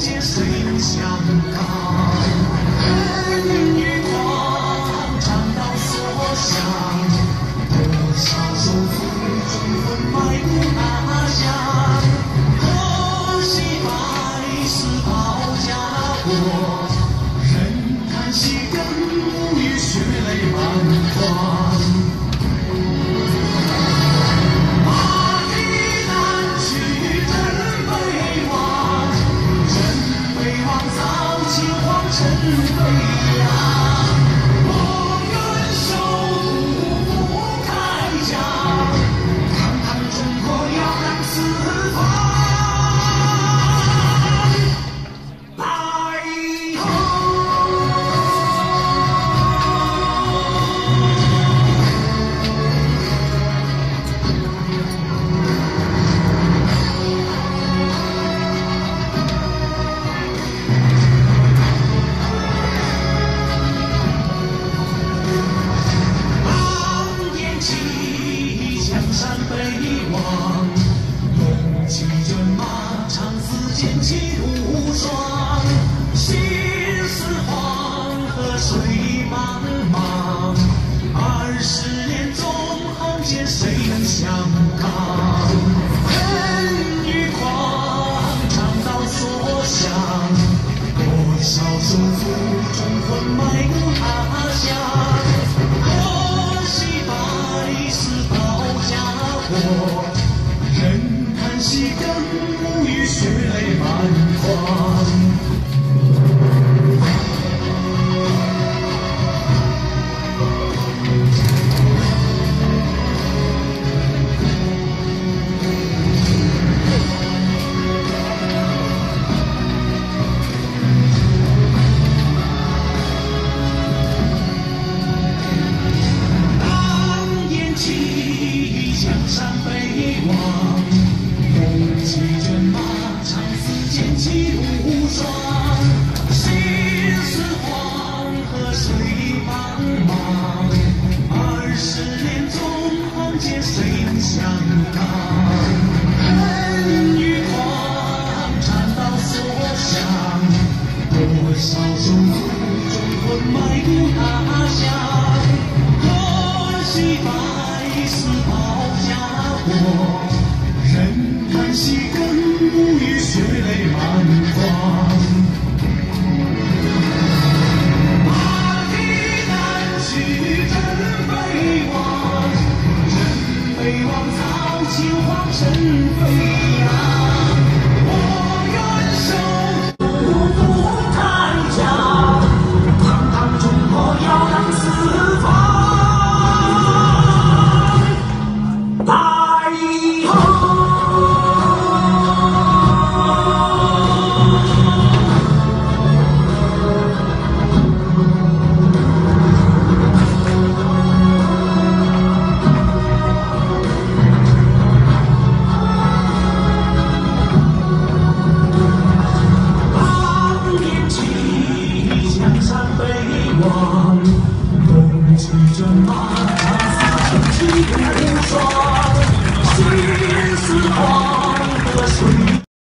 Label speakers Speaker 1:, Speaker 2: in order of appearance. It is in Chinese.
Speaker 1: 界谁能相抗？人与狂，唱到所想，多少手足忠魂埋骨他乡。可惜百世保家国，人看戏更无语，血泪满眶。 尘飞扬，我愿守护铠甲，堂堂中国耀扬四方。来江山北望，龙骑骏马，长嘶剑气无双。心似黄河水茫茫，20年纵横间谁能相抗？人与狂，唱到所想，多少手足忠魂埋骨他乡。 人看戏更无语，血泪满眶。当眼起江山北望。 龙骑骏马，长嘶剑气无双。心似黄河水茫茫，20年纵横间谁能相抗？人与狂，唱到所想，多少手足忠魂埋骨他乡。可惜百世保家国。 人看戏更无语，血泪满眶。马蹄南去，人飞往，人飞往，早秦皇尘飞扬。我愿守护铠甲，堂堂中国耀扬四方。 龙骑骏马，长嘶剑气无双。心似黄河水